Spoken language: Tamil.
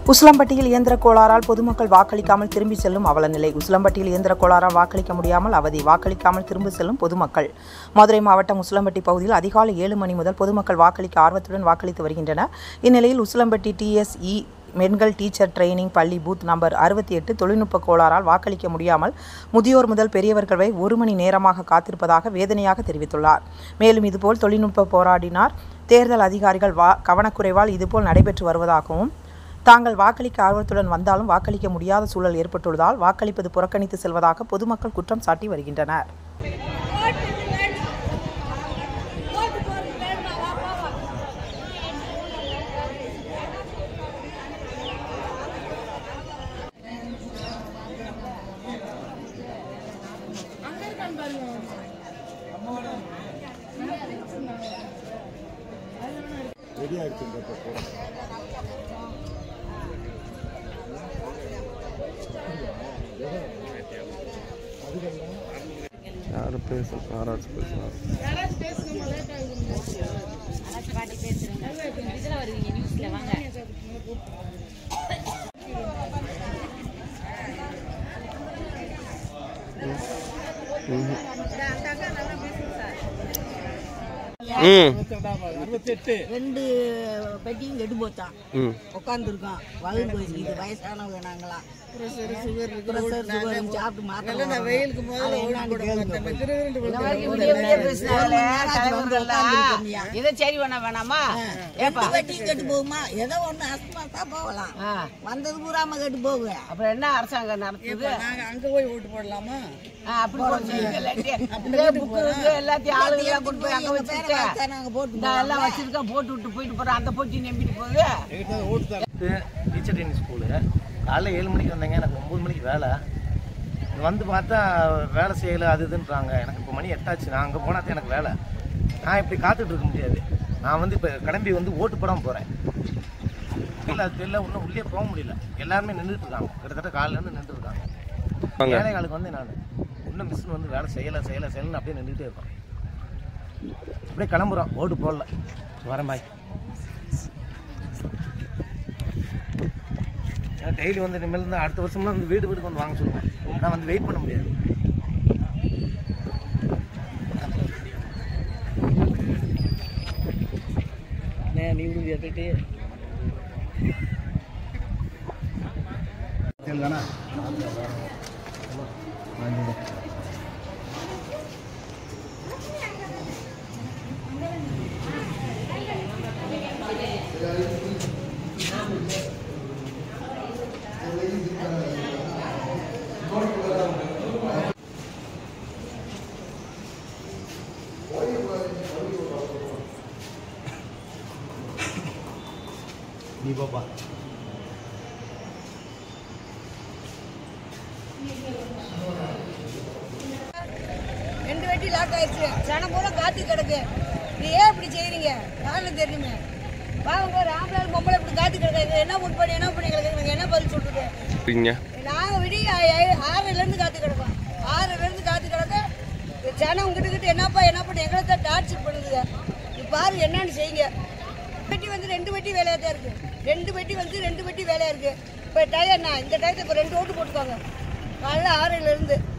உசிலம்பட்டியில் இயந்திர கோளாறால் பொதுமக்கள் வாக்களிக்காமல் திரும்பி செல்லும் அவலநிலை. உசிலம்பட்டியில் இயந்திர கோளாறால் வாக்களிக்க முடியாமல் அவதி. வாக்களிக்காமல் திரும்பி செல்லும் பொதுமக்கள். மதுரை மாவட்டம் உசிலம்பட்டி பகுதியில் அதிகாலை 7 மணி முதல் பொதுமக்கள் வாக்களிக்க ஆர்வத்துடன் வாக்களித்து வருகின்றனர். இந்நிலையில் உசிலம்பட்டி TSE மென்கள் டீச்சர் ட்ரைனிங் பள்ளி பூத் நம்பர் 68 தொழில்நுட்ப கோளாறால் வாக்களிக்க முடியாமல் முதியோர் முதல் பெரியவர்கள் வரை 1 மணி நேரமாக காத்திருப்பதாக வேதனையாக தெரிவித்துள்ளார். மேலும் இதுபோல் தொழில்நுட்ப போராடினார் தேர்தல் அதிகாரிகள் கவனக்குறைவால் இதுபோல் நடைபெற்று வருவதாகவும், தாங்கள் வாக்களிக்க ஆர்வத்துடன் வந்தாலும் வாக்களிக்க முடியாத சூழல் ஏற்பட்டுள்ளதால் வாக்களிப்பது புறக்கணித்து செல்வதாக பொதுமக்கள் குற்றம் சாட்டி வருகின்றனர். யாரு பேசுறது? ஆராய்ச்சி பேசுறாங்க. ரெண்டு பெட்டியும் கெட்டு போச்சான். உட்காந்துருக்கோம். வலு போயிடுச்சு. இது வயசானவங்க நாங்களாம். சாப்பிட்டு மாத்திரம் வெயிலுக்கு இதை சரி பண்ண வேணாமா? வெட்டியும் கெட்டு போகுமா? ஏதோ ஒண்ணு அஸ்மாத்தா போகலாம். வந்தது பூராம கெட்டு போகுது. அப்புறம் என்ன அரசாங்கம் நடத்துது? அங்க போய் ஓட்டு போடலாமா? அப்படி எல்லாத்தையும் ஆளுங்கெல்லாம் கொண்டு போய் அங்க வச்சுட்டு எல்லாம் வச்சிருக்கோம். போட்டு விட்டு போயிட்டு போறோம். அந்த போட்டி நம்பிட்டு போகுது. Teacher training school. காலைல 7 மணிக்கு வந்தேங்க. எனக்கு 9 மணிக்கு வேலை. வந்து பார்த்தா வேலை செய்யலை அது இதுன்றாங்க. எனக்கு இப்போ மணி 8 ஆச்சு. நான் அங்கே போனால் தான் எனக்கு வேலை. நான் இப்படி காத்துட்டு இருக்க முடியாது. நான் வந்து இப்போ கிளம்பி வந்து ஓட்டு போடாமல் போகிறேன். இல்லை அது தெரியல. இன்னும் உள்ளே போக முடியல. எல்லாருமே நின்றுட்டு இருக்காங்க. கிட்டத்தட்ட காலையிலேருந்து நின்றுட்டு இருக்காங்க. வேலை காலுக்கு வந்து நான் இன்னும் மிஷின் வந்து வேலை செய்யலைன்னு அப்படியே நின்றுட்டே இருக்கோம். அப்படியே கிளம்புறோம். ஓட்டு போடல. வரேன் பாய். டெய்லி வந்து இனிமேல் தான் அடுத்த வருஷம்லாம் வந்து வீட்டுக்கு வந்து வாங்க சொல்லுவேன். நான் வந்து வெயிட் பண்ண முடியாது. நீ விட்டு நீ பாப்பா ரெண்டு வெட்டி லாக் ஆயிடுச்சு. சனம் பூரா காத்து கிடக்கு. நீ ஏன் இப்படி செய்யறீங்க? யாரும் தெரியுமே. வாங்க ஒரு ஆம்பளை பொம்பளை இப்படி காத்து கிடக்கு. என்ன ஓட்டு பண்ணி கிடக்கு? என்ன பதில் சொல்றது? நாங்க விடிய 6லேருந்து காத்து கிடக்கோம். 6லேருந்து காத்து கிடக்க சனம் உங்ககிட்ட என்னப்பா எங்களை தான் டார்ச்சர் பண்ணுதுங்க. இப்போ பாரு என்னன்னு செய்யுங்க. வெட்டி வந்து 2 வெட்டி வேலையாக தான் இருக்கு. 2 வெட்டி வந்து 2 வெட்டி வேலையாக இருக்கு. இப்போ டயம் என்ன? இந்த டயத்தை இப்போ 2 ஓட்டு போட்டுக்கோங்க. காலைல 6லேருந்து